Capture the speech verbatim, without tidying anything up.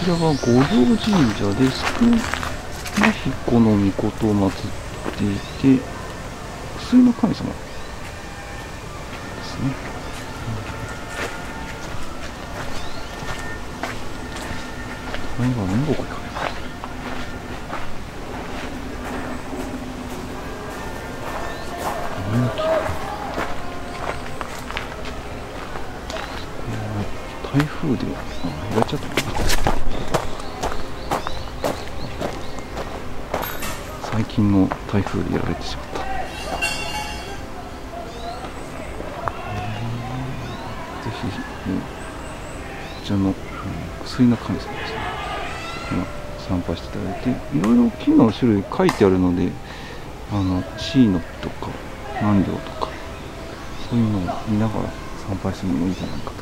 ちらが五条神社で救間彦の御事を祀っていて、薬の神様ですね。これは何ぼこかね。台風で、あ、やっちゃったかな。最近の台風でやられてしまった。ぜひ、うん、こちらの、うん、薬の神様ですね。参拝していただいて、いろいろ金の種類書いてあるので、あのシーノとか何両とかそういうのを見ながら参拝するのもいいんじゃないかと